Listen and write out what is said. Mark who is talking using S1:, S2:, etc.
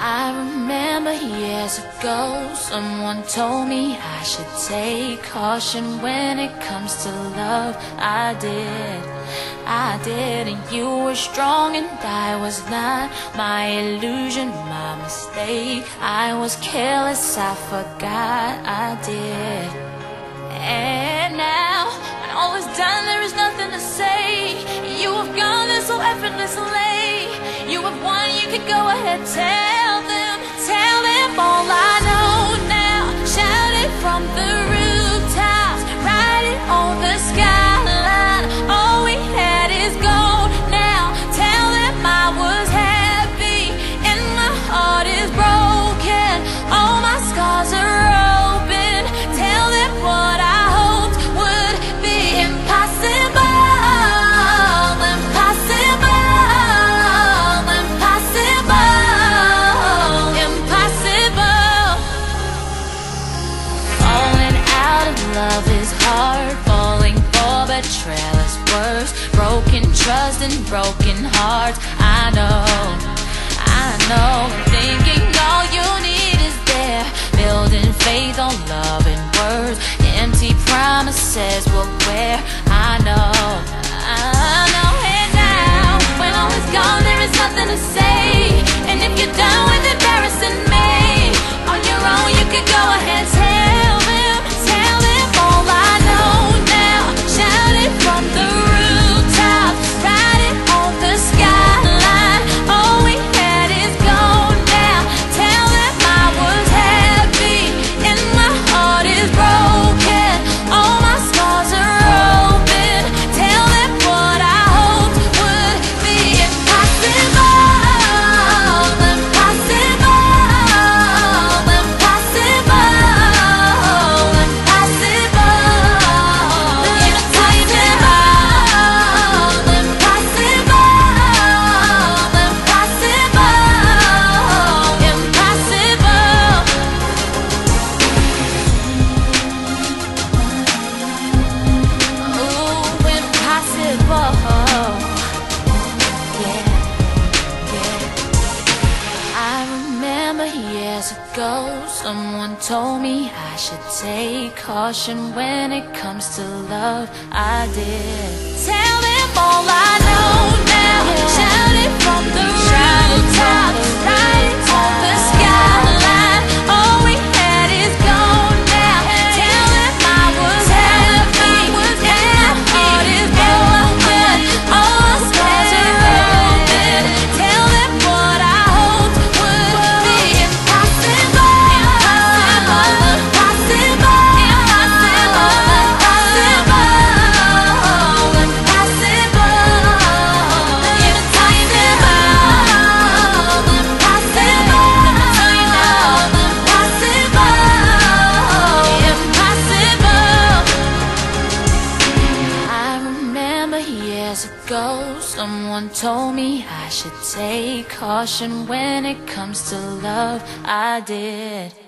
S1: I remember years ago, someone told me I should take caution when it comes to love. I did, and you were strong and I was not. My illusion, my mistake. I was careless, I forgot I did. And now, when all is done, there is nothing to say. You have gone there so effortlessly. You have won, you could go ahead, tell them all I know now. Shout it from the rooftops, write it on the skyline. All we had is gold now. Tell them I was happy and my heart is broken. All my scars are open. Tell them what I hoped would be impossible. Love is hard, falling for betrayal is worse. Broken trust and broken hearts. I know, thinking all you need is there. Building faith on love and words. Empty promises will wear. I know. And now, when all is gone, there is nothing to say. And if you're done with embarrassing me, on your own you could go ahead, tell them all I know now. Shout it from the rooftops, write it on the skyline. All we had is gone now. Tell them I was happy and my heart is broken. All my scars are open. Tell them what I hoped would be impossible. Years ago, someone told me I should take caution when it comes to love. I did. Tell them all I know now. Shout it from the rooftops, write it on the skyline. All we had is gone now. Tell them I was happy and my heart is broken. All my scars are open. Tell them what I hoped would be impossible. Years ago, someone told me I should take caution when it comes to love. I did.